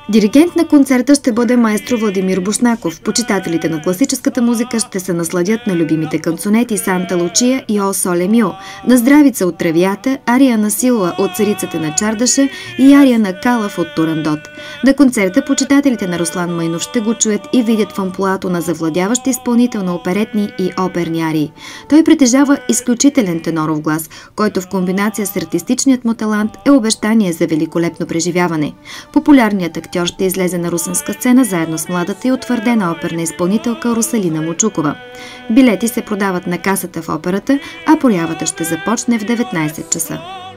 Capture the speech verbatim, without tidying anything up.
Диригент на концерта ще бъде маестро Владимир Бушнаков. Почитателите на класическата музика ще се насладят на любимите канцонети Санта Лучия и О Соле Мио, на Здравица от Тревията, ария на Силва от Царицата на Чардаша и ария на Калъв от Турандот. На концерта почитателите на Руслан Майнов ще го чуят и видят в амплоато на завладяващ изпълнител на оперетни и оперни арии. Той притежава изключителен теноров глас, който в комбинация с артистичният му талант е обещание за великолепно преживяване. Популярният актьор ще излезе на русенска сцена заедно с младата и утвърдена оперна изпълнителка Русалина Мучукова. Билети се продават на касата в операта, а проявата ще започне в деветнайсет часа.